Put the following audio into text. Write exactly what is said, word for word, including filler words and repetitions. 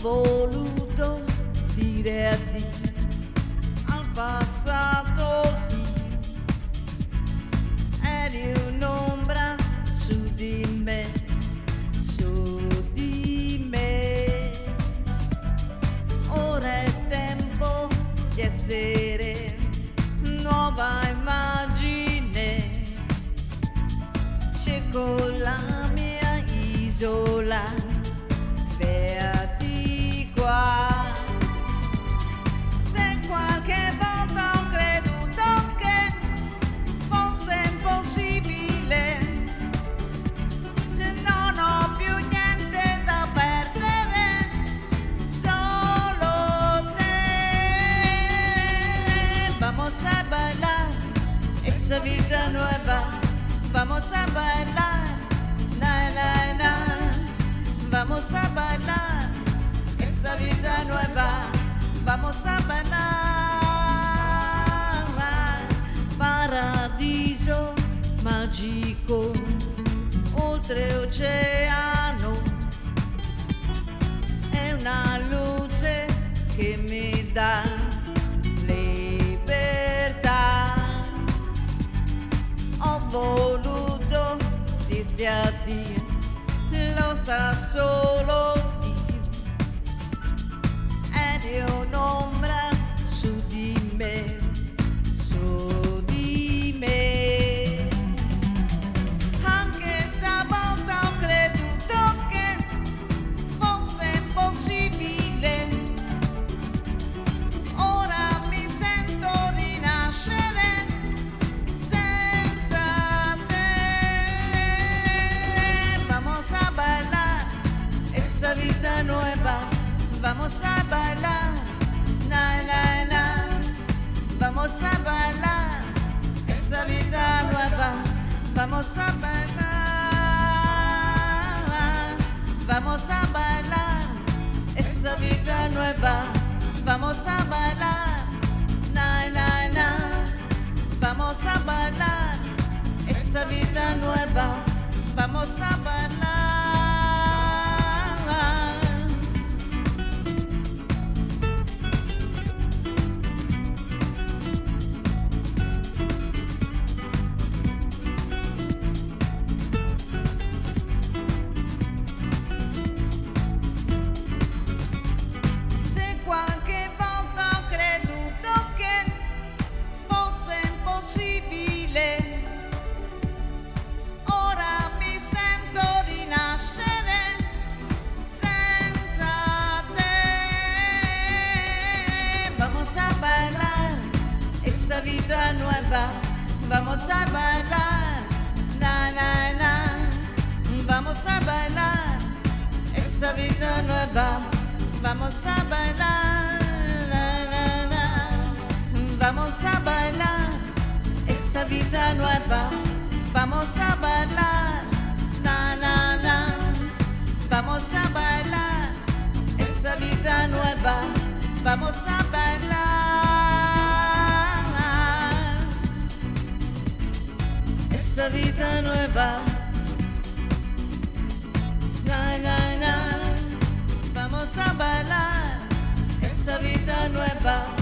voluto dire addio al passato. Eri un'ombra su di me, su di me. Ora è tempo di essere nuova immagine. Cerco la mia isola, beati qua. Se qualche volta ho creduto che fosse impossibile, non ho più niente da perdere, solo te. Vamos a bailar esa vida nueva, vamos a bailar, na na na. Vamos a bailar esa vida nueva, vamos a bailar. Paradiso magico, oltreoceano, è una luce che mi dà libertà. Ho voluto dirti addio, lo sa solo Dio. Eri un'ombra su di me, su di me. Anche stavolta ho creduto che fosse impossibile, ora mi sento rinascere senza te. Vamos a bailar esa vida nueva, vamos a bailar, na na na. Vamos a bailar esa vida nueva, vamos a bailar, vamos a bailar esa vida nueva, vamos a bailar, na na na. Vamos a bailar esa vida nueva, vamos a bailar. Se qualche volta ho creduto che fosse impossibile, ora mi sento rinascere senza te. Vamos a bailar esa vida nueva, vamos a bailar, na na na. Vamos a bailar esa vida nueva, vamos a bailar, na na na. Vamos a bailar esa vida nueva, vamos a bailar, na na na. Vamos a bailar esa vida nueva, vamos a bailar esa vida nueva, na na na. Vamos a bailar esa vida nueva.